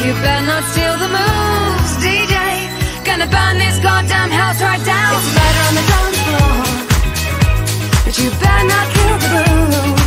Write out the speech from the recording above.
You better not steal the moves, DJ. Gonna burn this goddamn house right down. It's murder on the dance floor, but you better not kill the groove.